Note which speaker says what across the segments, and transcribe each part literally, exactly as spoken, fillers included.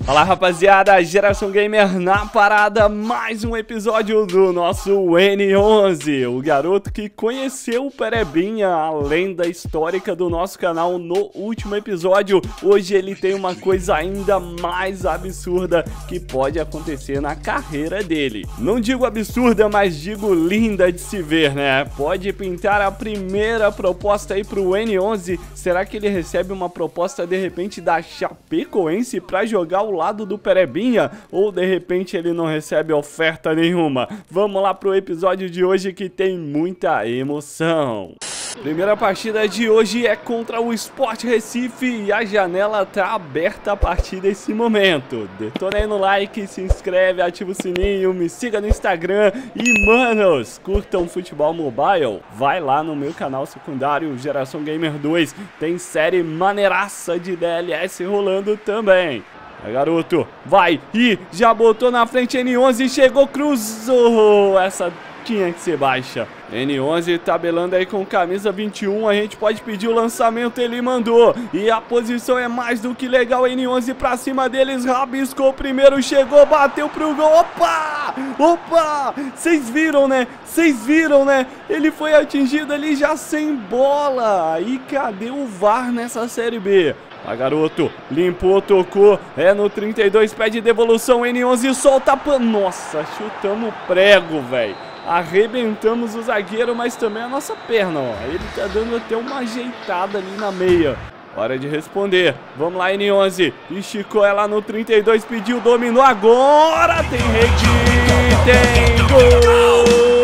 Speaker 1: Fala rapaziada, Geração Gamer na parada, mais um episódio do nosso N onze, o garoto que conheceu o Perebinha, a lenda histórica do nosso canal no último episódio. Hoje ele tem uma coisa ainda mais absurda que pode acontecer na carreira dele. Não digo absurda, mas digo linda de se ver, né? Pode pintar a primeira proposta aí pro N onze. Será que ele recebe uma proposta de repente da Chapecoense pra jogar o lado do Perebinha, ou de repente ele não recebe oferta nenhuma? Vamos lá pro episódio de hoje que tem muita emoção. Primeira partida de hoje é contra o Sport Recife e a janela tá aberta a partir desse momento. Detona aí no like, se inscreve, ativa o sininho, me siga no Instagram e, manos, curtam futebol mobile. Vai lá no meu canal secundário, Geração Gamer dois, tem série maneiraça de D L S rolando também. É, garoto, vai, e já botou na frente N onze, chegou, cruzou, essa tinha que ser baixa. N onze tabelando aí com camisa vinte e um, a gente pode pedir o lançamento, ele mandou, e a posição é mais do que legal. N onze pra cima deles, rabiscou primeiro, chegou, bateu pro gol, opa, opa, vocês viram, né, vocês viram, né, ele foi atingido ali já sem bola, e cadê o V A R nessa Série B? Ah, garoto, limpou, tocou, é no trinta e dois, pede devolução, N onze solta, pan... Nossa, chutamos o prego, velho. Arrebentamos o zagueiro, mas também a nossa perna, ó. Ele tá dando até uma ajeitada ali na meia. Hora de responder. Vamos lá, N onze. Esticou ela no trinta e dois, pediu, dominou, agora tem rede, tem gol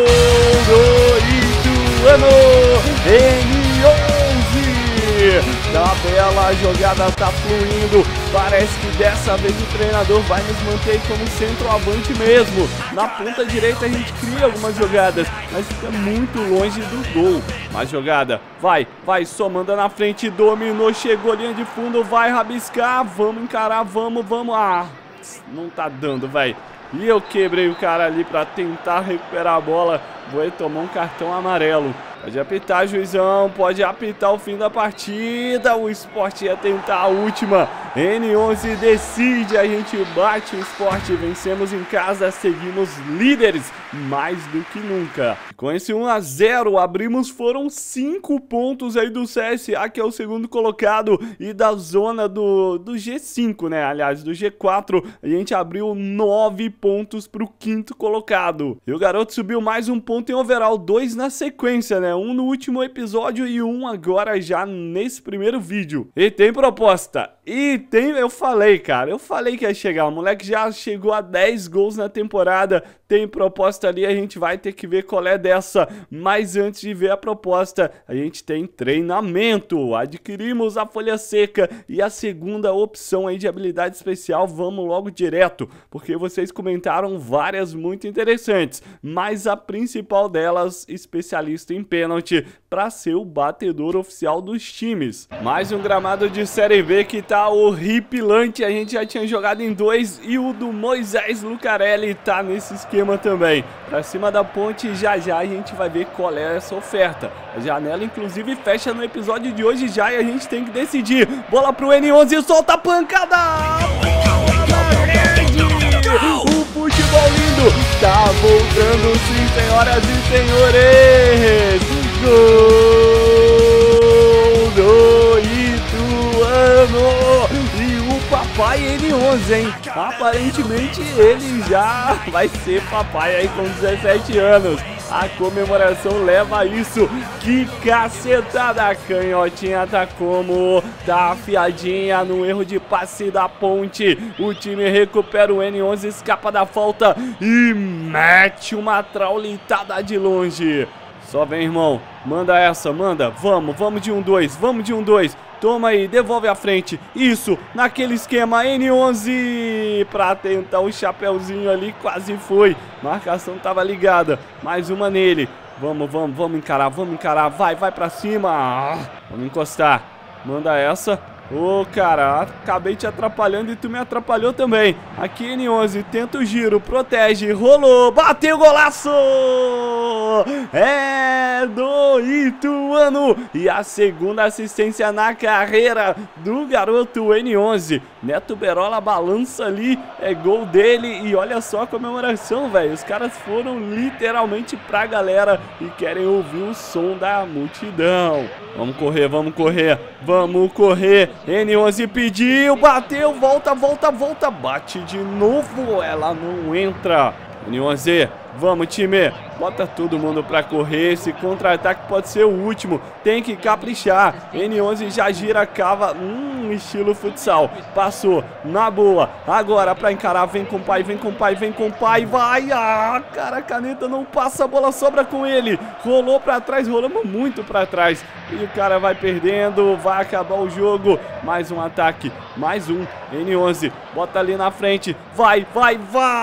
Speaker 1: do Ituano, N onze. Da bela jogada tá fluindo. Parece que dessa vez o treinador vai nos manter como centroavante mesmo. Na ponta direita a gente cria algumas jogadas, mas fica muito longe do gol. Mas jogada, vai, vai, só manda na frente, dominou, chegou, linha de fundo, vai rabiscar, vamos encarar, vamos, vamos. Ah, não tá dando, velho. E eu quebrei o cara ali pra tentar recuperar a bola. Vou tomar um cartão amarelo. Pode apitar, juizão, pode apitar o fim da partida. O Sport ia tentar a última. N onze decide, a gente bate o Sport, vencemos em casa, seguimos líderes mais do que nunca. Com esse um a zero, abrimos, foram cinco pontos aí do C S A, que é o segundo colocado, e da zona do, do G cinco, né? Aliás, do G quatro, a gente abriu nove pontos pro quinto colocado. E o garoto subiu mais um ponto em overall, dois na sequência, né? Um no último episódio e um agora já nesse primeiro vídeo. E tem proposta. E tem, eu falei, cara, eu falei que ia chegar. O moleque já chegou a dez gols na temporada. Tem proposta ali, a gente vai ter que ver qual é dessa. Mas antes de ver a proposta, a gente tem treinamento. Adquirimos a folha seca e a segunda opção aí de habilidade especial. Vamos logo direto, porque vocês comentaram várias muito interessantes. Mas a principal delas, especialista em pênalti, para ser o batedor oficial dos times. Mais um gramado de Série B que tá horripilante. A gente já tinha jogado em dois e o do Moisés Lucarelli tá nesse esquema também. Pra cima da ponte, já já a gente vai ver qual é essa oferta. A janela inclusive fecha no episódio de hoje já e a gente tem que decidir. Bola pro N onze, solta a pancada! O futebol lindo tá voltando, sim, senhoras e senhores. Gol do Ituano. E o papai N onze, hein? Aparentemente ele já vai ser papai aí com dezessete anos. A comemoração leva a isso. Que cacetada! A canhotinha tá como? Tá afiadinha no erro de passe da ponte. O time recupera, o N onze escapa da falta e mete uma traulitada de longe. Só vem, irmão. Manda essa, manda. Vamos, vamos de um dois, vamos de um dois. Toma aí, devolve à frente. Isso, naquele esquema, N onze pra tentar o chapéuzinho ali, quase foi. Marcação tava ligada. Mais uma nele. Vamos, vamos, vamos encarar, vamos encarar. Vai, vai pra cima. Vamos encostar. Manda essa. Ô, cara, acabei te atrapalhando e tu me atrapalhou também. Aqui N onze, tenta o giro, protege, rolou, bateu, golaço! É do Ituano. E a segunda assistência na carreira do garoto N onze. Neto Berola balança ali, é gol dele. E olha só a comemoração, velho. Os caras foram literalmente pra galera e querem ouvir o som da multidão. Vamos correr, vamos correr, vamos correr. N onze pediu, bateu, volta, volta, volta. Bate de novo, ela não entra. N onze, vamos, time. Bota todo mundo pra correr. Esse contra-ataque pode ser o último. Tem que caprichar. N onze já gira, cava. Hum, estilo futsal. Passou, na boa. Agora pra encarar. Vem com o pai, vem com o pai, vem com o pai. Vai. Ah, cara, a caneta não passa. A bola sobra com ele. Rolou pra trás, rolamos muito pra trás. E o cara vai perdendo. Vai acabar o jogo. Mais um ataque. Mais um. N onze. Bota ali na frente. Vai, vai,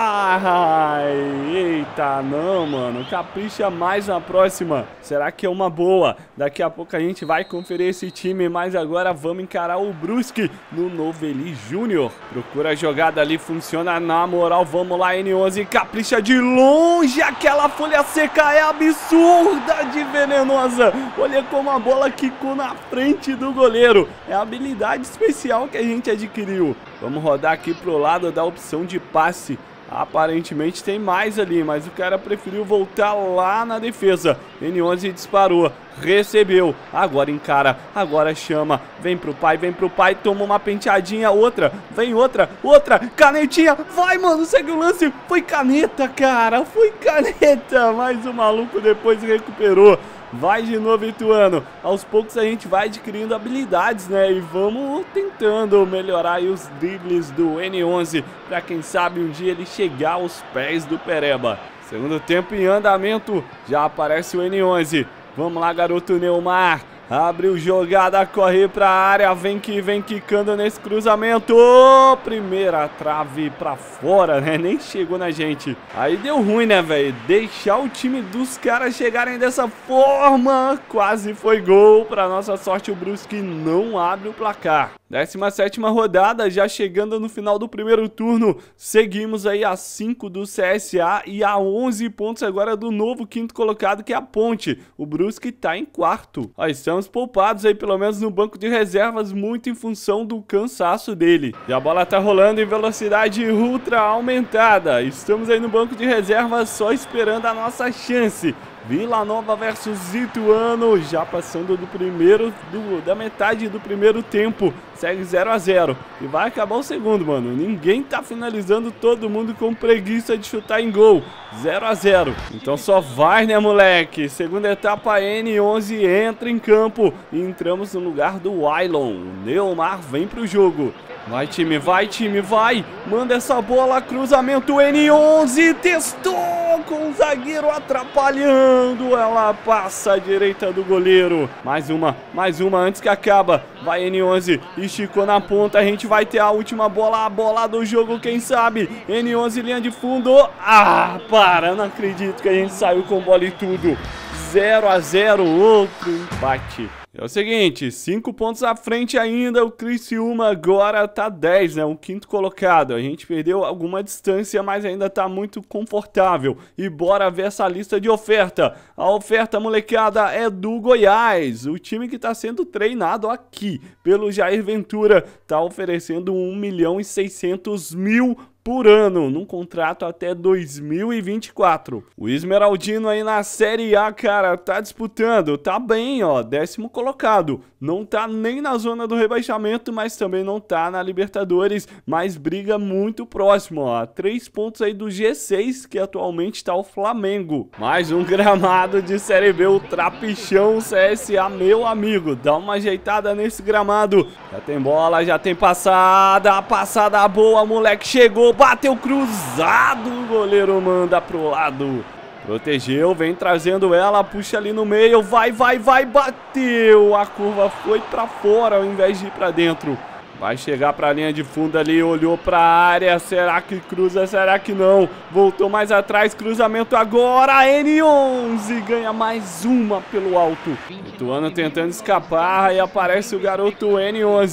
Speaker 1: vai. Eita, não, mano. Capricha mais na próxima. Será que é uma boa? Daqui a pouco a gente vai conferir esse time, mas agora vamos encarar o Brusque no Novelli Júnior. Procura a jogada ali, funciona na moral. Vamos lá, N onze, capricha de longe. Aquela folha seca é absurda de venenosa. Olha como a bola quicou na frente do goleiro. É a habilidade especial que a gente adquiriu. Vamos rodar aqui pro lado da opção de passe. Aparentemente tem mais ali, mas o cara preferiu voltar lá na defesa. N onze disparou, recebeu, agora encara, agora chama. Vem pro pai, vem pro pai, toma uma penteadinha, outra, vem outra, outra, canetinha. Vai, mano, segue o lance. Foi caneta, cara, foi caneta. Mas o maluco depois recuperou. Vai de novo, Ituano. Aos poucos a gente vai adquirindo habilidades, né? E vamos tentando melhorar aí os dribles do N onze, pra quem sabe um dia ele chegar aos pés do Pereba. Segundo tempo em andamento, já aparece o N onze. Vamos lá, garoto Neymar. Abriu jogada, corre pra área, vem que vem quicando nesse cruzamento. Oh, primeira trave pra fora, né? Nem chegou na gente. Aí deu ruim, né, velho? Deixar o time dos caras chegarem dessa forma. Quase foi gol. Pra nossa sorte, o Brusque não abre o placar. décima sétima rodada, já chegando no final do primeiro turno. Seguimos aí a cinco do C S A e a onze pontos agora do novo quinto colocado, que é a Ponte. O Brusque tá em quarto. Ó, estamos poupados aí, pelo menos no banco de reservas, muito em função do cansaço dele. E a bola tá rolando em velocidade ultra aumentada. Estamos aí no banco de reservas só esperando a nossa chance. Vila Nova versus Ituano, já passando do primeiro, do, da metade do primeiro tempo. Segue zero a zero. E vai acabar o segundo, mano. Ninguém tá finalizando, todo mundo com preguiça de chutar em gol. zero a zero. Então só vai, né, moleque? Segunda etapa, N onze entra em campo. E entramos no lugar do Wailon. O Neymar vem pro jogo. Vai, time, vai, time, vai. Manda essa bola, cruzamento, N onze. Testou com o zagueiro atrapalhando. Ela passa à direita do goleiro. Mais uma, mais uma antes que acaba. Vai, N onze, esticou na ponta. A gente vai ter a última bola, a bola do jogo, quem sabe. N onze, linha de fundo. Ah, para, não acredito que a gente saiu com bola e tudo. zero a zero, outro empate. É o seguinte, cinco pontos à frente ainda, o Criciúma agora tá dez, né, um quinto colocado. A gente perdeu alguma distância, mas ainda tá muito confortável. E bora ver essa lista de oferta. A oferta, molecada, é do Goiás, o time que tá sendo treinado aqui pelo Jair Ventura. Tá oferecendo um milhão e seiscentos mil por ano, num contrato até dois mil e vinte e quatro. O Esmeraldino aí na Série A, cara, tá disputando, tá bem, ó, décimo colocado. Não tá nem na zona do rebaixamento, mas também não tá na Libertadores, mas briga muito próximo, ó. Três pontos aí do G seis, que atualmente tá o Flamengo. Mais um gramado de Série B, o Trapichão C S A, meu amigo. Dá uma ajeitada nesse gramado. Já tem bola, já tem passada, passada boa, moleque, chegou. Bateu cruzado, o goleiro manda pro lado. Protegeu, vem trazendo ela, puxa ali no meio, vai, vai, vai, bateu. A curva foi pra fora ao invés de ir pra dentro. Vai chegar pra linha de fundo ali, olhou pra área, será que cruza, será que não? Voltou mais atrás, cruzamento agora, N onze ganha mais uma pelo alto. Ituano tentando escapar e aparece o garoto N onze.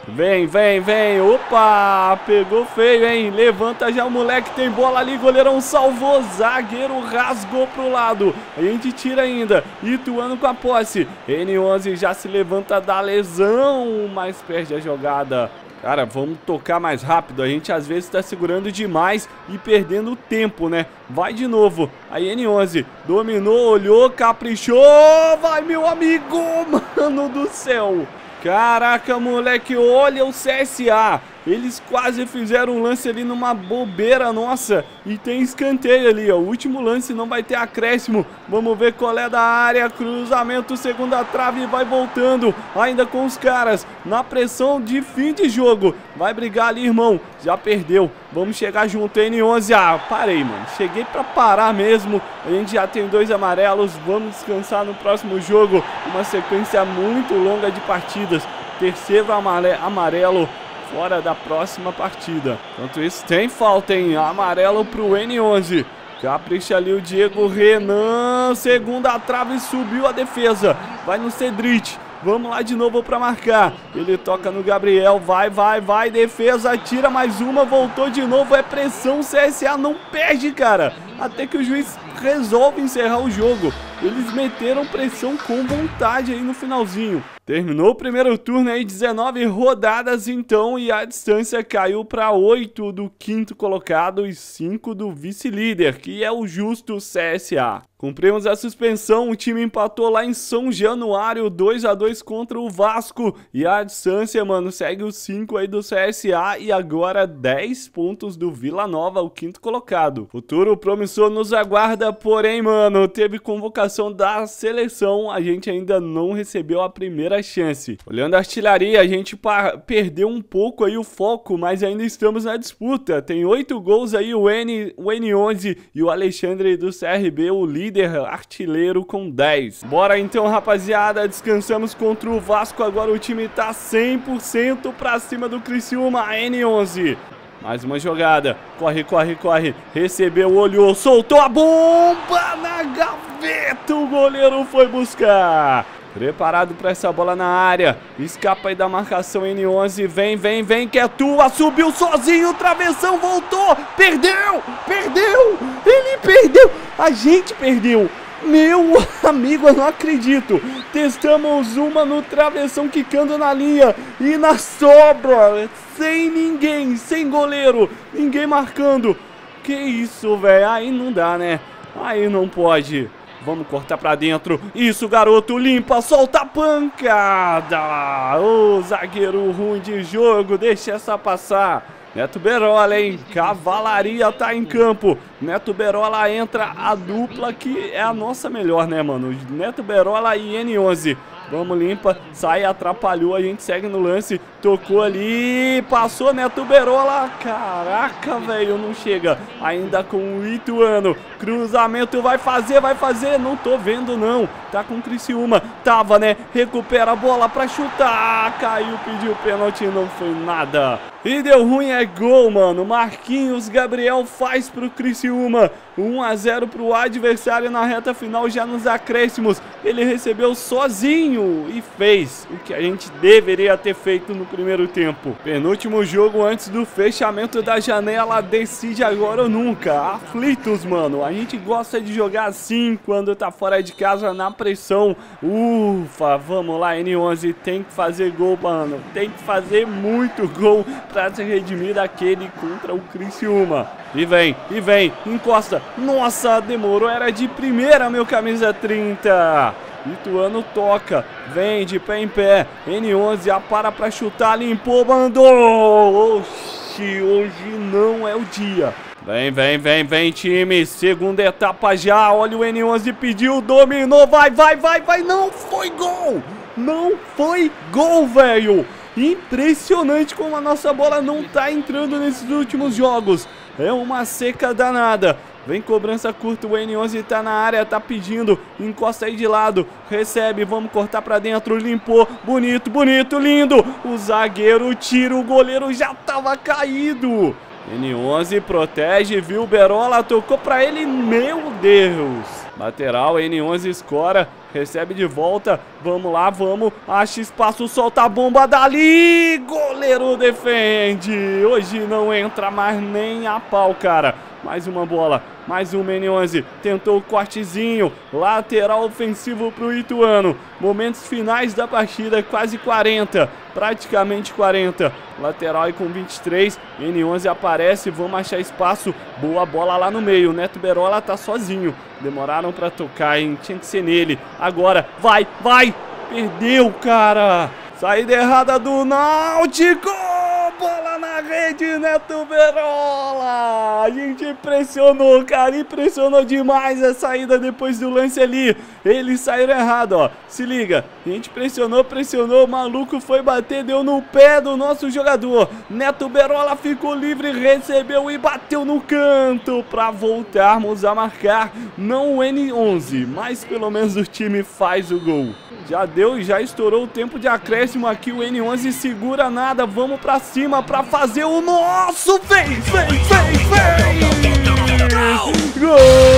Speaker 1: Vem, vem, vem. Opa, pegou feio, hein? Levanta já o moleque, tem bola ali, goleirão salvou, zagueiro rasgou pro lado. A gente tira ainda, Ituano com a posse. N onze já se levanta da lesão, mas perde a jogada. Cara, vamos tocar mais rápido. A gente às vezes tá segurando demais e perdendo tempo, né? Vai de novo. Aí N onze dominou, olhou, caprichou. Vai, meu amigo, mano do céu. Caraca, moleque, olha o C S A. Eles quase fizeram um lance ali numa bobeira nossa. E tem escanteio ali, ó. O último lance não vai ter acréscimo. Vamos ver qual é da área. Cruzamento, segunda trave, vai voltando. Ainda com os caras. Na pressão de fim de jogo. Vai brigar ali, irmão. Já perdeu. Vamos chegar junto, N onze. Ah, parei, mano. Cheguei pra parar mesmo. A gente já tem dois amarelos. Vamos descansar no próximo jogo. Uma sequência muito longa de partidas. Terceiro amarelo fora da próxima partida. Enquanto isso, tem falta, hein? Amarelo pro N onze. Capricha ali o Diego Renan. Segunda trave, subiu a defesa. Vai no Cedric. Vamos lá de novo para marcar. Ele toca no Gabriel. Vai, vai, vai. Defesa, tira mais uma. Voltou de novo. É pressão. C S A não perde, cara. Até que o juiz resolve encerrar o jogo. Eles meteram pressão com vontade aí no finalzinho. Terminou o primeiro turno aí, dezenove rodadas então, e a distância caiu para oito do quinto colocado e cinco do vice-líder, que é o justo C S A. Cumprimos a suspensão, o time empatou lá em São Januário, dois a dois contra o Vasco, e a distância, mano, segue os cinco aí do C S A e agora dez pontos do Vila Nova, o quinto colocado. Futuro promissor nos aguarda, porém, mano, teve convocação da seleção, a gente ainda não recebeu a primeira chance. Olhando a artilharia, a gente perdeu um pouco aí o foco, mas ainda estamos na disputa. Tem oito gols aí o, N, o N onze e o Alexandre do C R B, o líder artilheiro com dez. Bora então, rapaziada, descansamos contra o Vasco, agora o time tá cem por cento pra cima do Criciúma, N onze. Mais uma jogada, corre, corre, corre, recebeu, olhou, soltou a bomba na gaveta, o goleiro foi buscar. Preparado para essa bola na área. Escapa aí da marcação N onze. Vem, vem, vem, que é tua. Subiu sozinho, travessão, voltou. Perdeu, perdeu. Ele perdeu. A gente perdeu. Meu amigo, eu não acredito. Testamos uma no travessão, quicando na linha. E na sobra, sem ninguém, sem goleiro, ninguém marcando. Que isso, velho. Aí não dá, né? Aí não pode. Vamos cortar pra dentro. Isso, garoto, limpa, solta a pancada. Ô, zagueiro ruim de jogo, deixa essa passar. Neto Berola, hein? Cavalaria tá em campo. Neto Berola entra a dupla que é a nossa melhor, né, mano? Neto Berola e N onze. Vamos, limpa, sai, atrapalhou, a gente segue no lance, tocou ali, passou Neto Berola, caraca, velho, não chega, ainda com o Ituano, cruzamento, vai fazer, vai fazer, não tô vendo não, tá com o Criciúma, tava, né, recupera a bola pra chutar, caiu, pediu pênalti, não foi nada. E deu ruim, é gol, mano. Marquinhos Gabriel faz pro Criciúma. um a zero pro adversário na reta final, já nos acréscimos. Ele recebeu sozinho e fez o que a gente deveria ter feito no primeiro tempo. Penúltimo jogo antes do fechamento da janela, decide agora ou nunca. Aflitos, mano. A gente gosta de jogar assim quando tá fora de casa, na pressão. Ufa, vamos lá, N onze. Tem que fazer gol, mano. Tem que fazer muito gol pra se redimir daquele contra o Criciúma. E vem, e vem, encosta. Nossa, demorou, era de primeira, meu camisa trinta. Ituano toca, vem de pé em pé. N onze apara pra chutar, limpou, mandou. Oxi, hoje não é o dia. Vem, vem, vem, vem, time. Segunda etapa já. Olha o N onze, pediu, dominou. Vai, vai, vai, vai. Não foi gol. Não foi gol, velho. Impressionante como a nossa bola não tá entrando nesses últimos jogos. É uma seca danada. Vem cobrança curta, o N onze tá na área, tá pedindo, encosta aí de lado, recebe, vamos cortar pra dentro, limpou, bonito, bonito, lindo. O zagueiro tira, o goleiro já tava caído. N onze protege, viu, Berola, tocou pra ele, meu Deus. Lateral, N onze escora, recebe de volta, vamos lá, vamos, acha espaço, solta a bomba dali, goleiro defende, hoje não entra mais nem a pau, cara. Mais uma bola, mais um N onze, tentou o cortezinho, lateral ofensivo pro Ituano, momentos finais da partida, quase quarenta, praticamente quarenta, lateral aí com vinte e três, N onze aparece, vamos achar espaço, boa bola lá no meio, Neto Berola tá sozinho, demoraram pra tocar, hein, tinha que ser nele, agora, vai, vai, perdeu, cara, saída errada do Náutico! Bola na rede, Neto Berola! A gente pressionou, cara, impressionou demais a saída depois do lance ali. Eles saíram errado, ó. Se liga, a gente pressionou, pressionou, o maluco foi bater, deu no pé do nosso jogador. Neto Berola ficou livre, recebeu e bateu no canto para voltarmos a marcar. Não o N onze, mas pelo menos o time faz o gol. Já deu e já estourou o tempo de acréscimo aqui, o N onze segura nada, vamos pra cima pra fazer o nosso, fez, fez, fez, fez, gol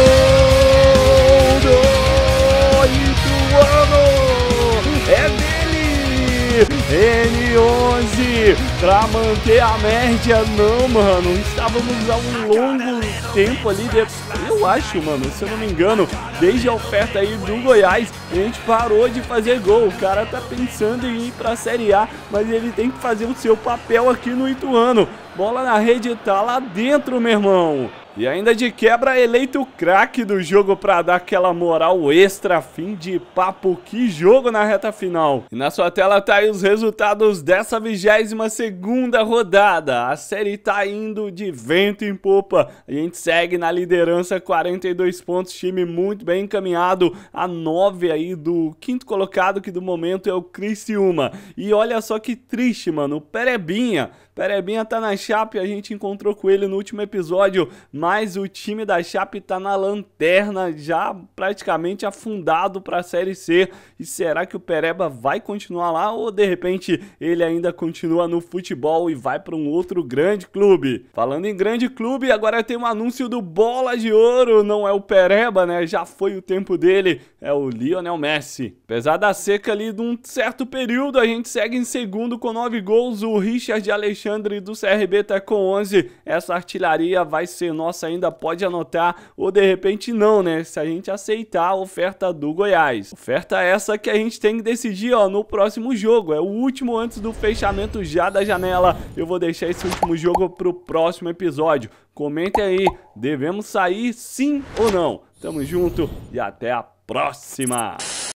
Speaker 1: do Ituano, é dele, N onze, pra manter a média, não, mano, estávamos há um longo tempo ali, de... eu acho, mano, se eu não me engano, desde a oferta aí do Goiás, a gente parou de fazer gol. O cara tá pensando em ir pra Série A, mas ele tem que fazer o seu papel aqui no Ituano. Bola na rede, tá lá dentro, meu irmão. E ainda de quebra, eleito craque do jogo pra dar aquela moral extra, fim de papo, que jogo na reta final. E na sua tela tá aí os resultados dessa vigésima segunda rodada. A série tá indo de vento em popa. A gente segue na liderança, quarenta e dois pontos, time muito bem encaminhado. A nove aí do quinto colocado, que do momento é o Criciúma. E olha só que triste, mano, o Perebinha. Perebinha tá na Chape, a gente encontrou com ele no último episódio, mas o time da Chape tá na lanterna, já praticamente afundado pra Série C. E será que o Pereba vai continuar lá ou de repente ele ainda continua no futebol e vai para um outro grande clube? Falando em grande clube, agora tem um anúncio do Bola de Ouro, não é o Pereba, né? Já foi o tempo dele, é o Lionel Messi. Apesar da seca ali de um certo período, a gente segue em segundo com nove gols, o Richard Alexandre Alexandre do C R B tá com onze, essa artilharia vai ser nossa ainda, pode anotar, ou de repente não, né, se a gente aceitar a oferta do Goiás. Oferta essa que a gente tem que decidir, ó, no próximo jogo, é o último antes do fechamento já da janela, eu vou deixar esse último jogo pro próximo episódio. Comentem aí, devemos sair sim ou não? Tamo junto e até a próxima!